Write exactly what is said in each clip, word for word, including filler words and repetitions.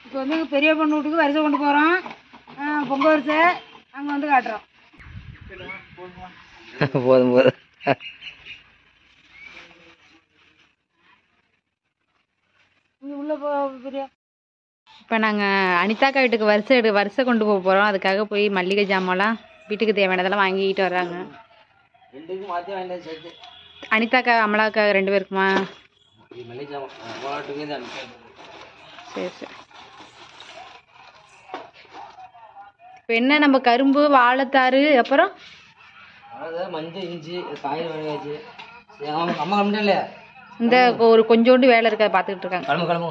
இப்போ வந்து பெரிய பொண்ணு வீட்டுக்கு வரிசை கொண்டு போகிறோம். பொங்கல் வரிசை அங்கே வந்து காட்டுறோம். போதும் போதும். உள்ள போ பெரிய. இப்போ நாங்கள் அனிதாக்கா வீட்டுக்கு வரிசை எடு வரிசை கொண்டு போக போகிறோம். அதுக்காக போய் மல்லிகை ஜாமான்லாம் வீட்டுக்கு தேவையானதெல்லாம் வாங்கிட்டு வர்றாங்க. அனிதாக்கா அமலாக்கா ரெண்டு பேருக்குமா? சரி சரி. இப்போ என்ன நம்ம கரும்பு வாழைத்தாறு அப்புறம் மஞ்சள் இஞ்சி காய் வாங்கியாச்சு. அம்மா கம்மிட்டா இல்லையா? இந்த ஒரு கொஞ்சோண்டு வேலை இருக்க பார்த்துக்கிட்டு இருக்காங்க. கிளம்பு கிளம்பு.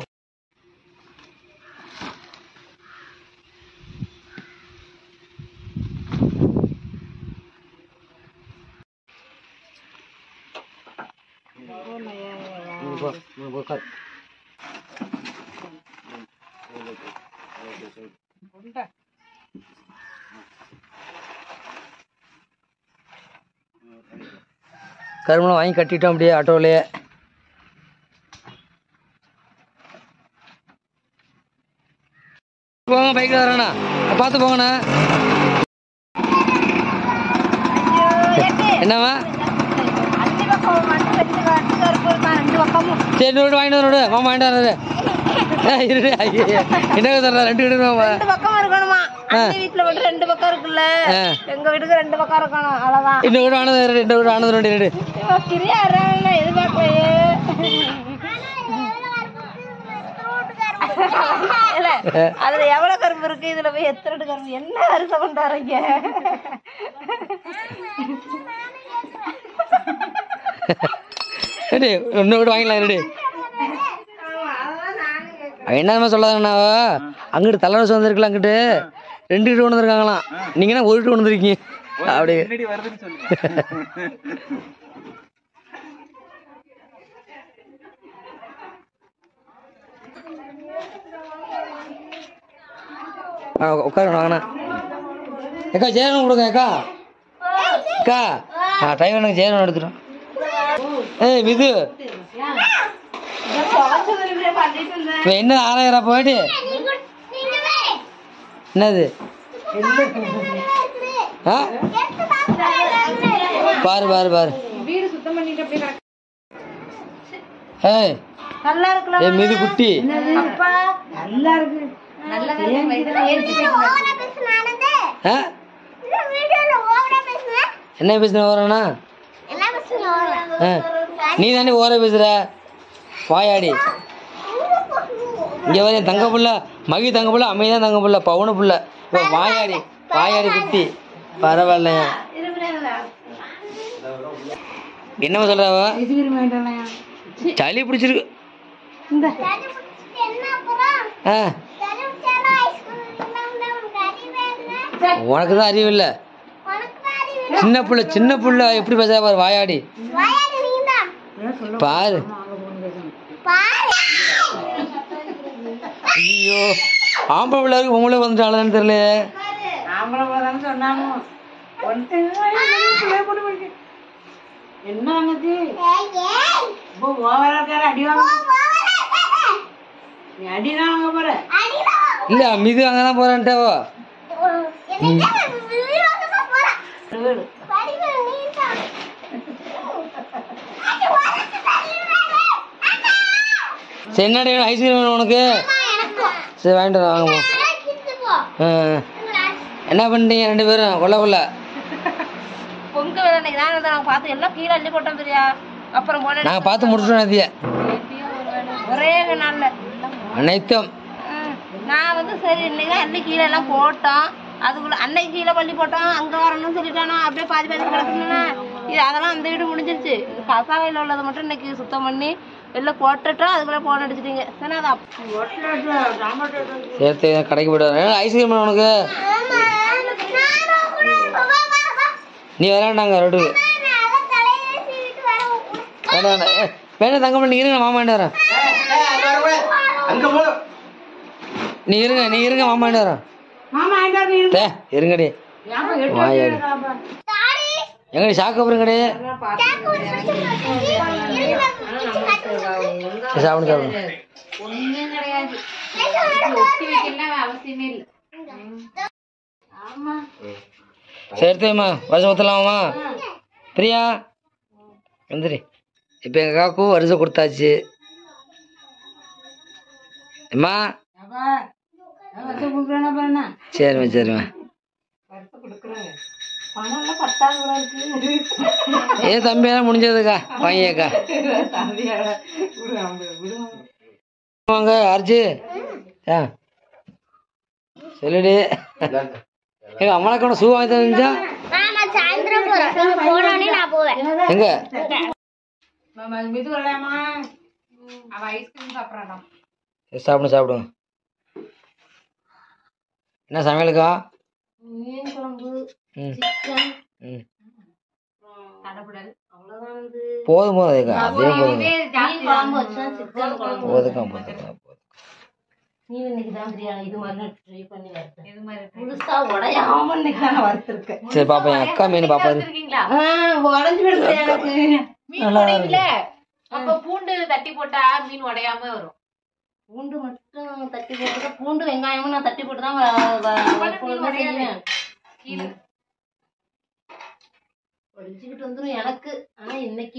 கரும்புலாம் வாங்கி கட்டிட்டோம் அப்படியே ஆட்டோவிலே. போங்க பைக்கில் வரேண்ணா, பார்த்து போங்கண்ணா. என்னம்மா? சரி நோடு வாங்கிட்டு வரோடு மாமா வாங்கிட்டு வராது. இருடு என்ன சொல்ற? ரெண்டு வீடு ரெண்டு பக்கம் இருக்கணுமா? வீட்டுல மட்டும் ரெண்டு பக்கம் இருக்குல்ல, எங்க வீட்டுக்கு ரெண்டு பக்கம் இருக்கணும். அவ்வளவுதான். இந்த வீடு ஆனது ரெண்டு வீடு ஆனது ரெண்டு ரெண்டு சரியா எதிர்பார்க்கலையே. அதுல எவ்வளவு கரும்பு இருக்கு, இதுல போய் எத்தனை கரும்பு? என்ன அரிசை கொண்டு வரீங்க? ரெண்டு வீடு வாங்கிக்கலாம். ரெடி என்னமா சொல்லாதண்ணா, அங்கிட்டு தலைவசம் வந்துருக்கலாம். அங்கிட்டு ரெண்டு வீடு கொண்டு வந்துருக்காங்களாம். நீங்க என்ன ஒரு வீடு கொண்டு வந்துருக்கீங்க? அப்படியே உட்கார வாங்கண்ணா. ஏக்கா ஜெயரன் கொடுங்க. ஏக்கா அக்கா ஆ டைம் எனக்கு ஜெயரன் எடுத்துட்டோம். ஏய் விது என்ன ஆறாயிரம் போயிட்டு என்னது? ஆ பாரு பாரு பாரு. வீடு சுத்தம் பண்ணிட்டு ஏய் நல்லா இருக்கலாம். ஏய் மிது குட்டி அப்பா நல்லா இருக்கு. நல்லா என்ன பேசுன ஓரண்ணா? நீ தானே ஓர பேசுற வாயாடி. இங்க வர தங்க புள்ள மகி தங்க புள்ள அமைதிதான் தங்க புள்ள பவுன புள்ள வாயாடி வாயாடி குட்டி பரவாயில்லையா? என்னமா சொல்றவ? சளி பிடிச்சிருக்கு. உனக்கு தான் அறிவு இல்லை. சின்ன புள்ள சின்ன புள்ள எப்படி பேச பாரு வாயாடி பாரு. ஐயோ ஆம்பளை பிள்ளை இருக்கு பொம்பளை வந்துட்டாங்கன்னு தெரியல. என்ன அடிதான் வாங்க போற? இல்ல மிது அங்கதான் போறேன்ட்டாவோ. சரி என்னடி ஐஸ்கிரீம் வேணும் உனக்கு? சரி வாங்கிட்டு வாங்க. என்ன பண்ணிட்டீங்க ரெண்டு பேரும் கொள்ள கொள்ள? பொங்க நான் பார்த்து எல்லாம் கீழே அள்ளி போட்டோம் தெரியா. அப்புறம் போன நாங்கள் பார்த்து முடிச்சிட்டோம் அதிய ஒரே நாள்ல அனைத்தும். நான் வந்து சரி இன்னைக்கு அள்ளி கீழே எல்லாம் போட்டோம். அதுக்குள்ள அன்னைக்கு கீழே பள்ளி போட்டோம். அங்கே வரணும்னு சொல்லிட்டானோ அப்படியே பாதி பாதி கிடக்குன்னா இது அதெல்லாம் அந்த வீடு முடிஞ்சிருச்சு. கசாவையில் உள்ளதை மட்டும் இன்னைக்கு சுத்தம் பண்ணி வெளில போட்டுட்டோம். அதுக்குள்ளே போன் அடிச்சிட்டீங்க. சரி அதான் சேர்த்து கடைக்கு போய்ட்டு ஐஸ்கிரீம் உனக்கு நீ விளையாண்டாங்க ரோடு வேண்டாம் வேண்டாம் தங்க பண்ணி இருங்க மாமா வாங்கிட்டு வரேன். நீ இருங்க நீ இருங்க மாமா வாங்கிட்டு வரேன். இருங்கடி வாயாடி எங்கடி சாக்கு அப்புறம் கிடையாது. சாப்பிடு சாப்பிடு ஒட்டி வைக்கலாம் அவசியமே இல்லை. ஆமா சரி எடுத்துமா வருஷம் ஊற்றலாமா பிரியா வந்துரு. இப்போ எங்கள் காக்கும் வருஷம் கொடுத்தாச்சு. அம்மா சரிம்மா சரிம்மா. ஏ தம்பியெல்லாம் முடிஞ்சதுக்கா வாங்கியக்கா வாங்க அரிச்சு ஆ சொல்லுடி. எங்க அம்மனுக்கு ஷூ வாங்கி தந்துச்சா எங்க சாப்பிடுங்க சாப்பிடுங்க. என்ன சமையலுக்கா? மீன் குழம்பு ம் சிக்கன் ம் தடபுடல் அவ்வளோதான். வந்து போதும் போதும் அதுக்கா அதே போதுங்க மீன் குழம்பு வச்சா சிக்கன் குழம்பு போதுக்கா போதுக்கா போதும். நீ இன்னைக்கு தான் பிரியாணி இது மாதிரி ட்ரை பண்ணி வறுத்தேன். இது மாதிரி புதுசா உடையாம இன்னைக்கு நான் வறுத்துருக்கேன். சரி பாப்பா என் அக்கா மீன் பாப்பா உடஞ்சு விடுது எனக்கு. மீன் உடையல அப்ப பூண்டு தட்டி போட்டா மீன் உடையாம வரும். பூண்டு மட்டும் தட்டி போட்டு பூண்டு வெங்காயமும் நான் தட்டி போட்டு தான் ஒடிச்சுக்கிட்டு வந்துடும் எனக்கு. ஆனா இன்னைக்கு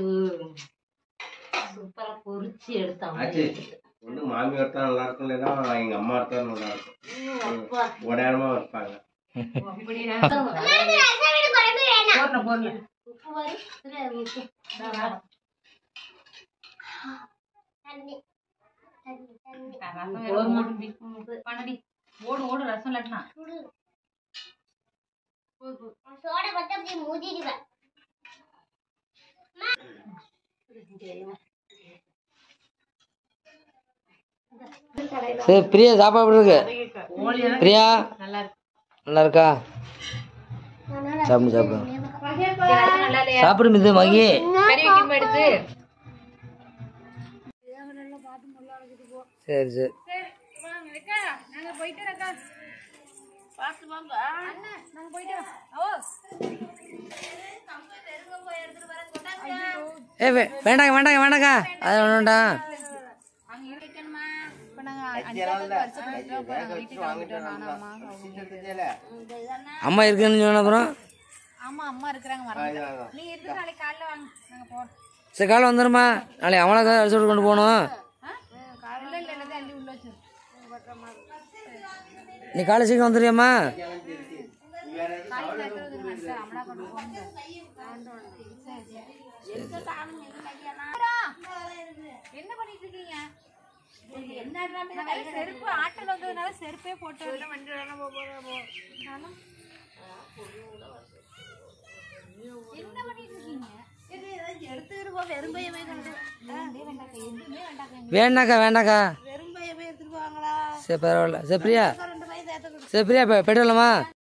சூப்பரா பொரிச்சு எடுத்தாங்க. ஒண்ணு மாமி வறுத்தா நல்லா இருக்கும், இல்லைன்னா எங்க அம்மா வறுத்தா நல்லா இருக்கும். உடையாளமா வைப்பாங்க. ஓடு ஓடு ரசம் இல்லாட்டினா சரி பிரியா சாப்பாடு எப்படி இருக்கு? பிரியா நல்லா இருக்கா? சாப்பிடு சாப்பிடு சாப்பிடு இது மகி எடுத்து. சரி சரி ஏ வேண்டாங்க வேண்டாங்க வேண்டாக்கா அது வேண்டாம். அம்மா இருக்குன்னு சொன்ன அப்புறம் சரி காலை வந்துடுமா நாளைக்கு அவனுக்கு அரிசி கொண்டு போகணும். நீ காலை சீக்கிரம் வந்துடுறியம்மா? என்ன பண்ணிட்டு இருக்கீங்க? செருப்பு ஆட்டல் வந்ததுனால செருப்பே போட்டு என்ன பண்ணிட்டு இருக்கீங்க? வேண்டாக்கா வேண்டாக்கா வெறும் பைய போய் எடுத்துட்டு போவாங்களா? சரி பரவாயில்ல. சரி பிரியா சரி பிரியா போயிட்டு வரலாமா?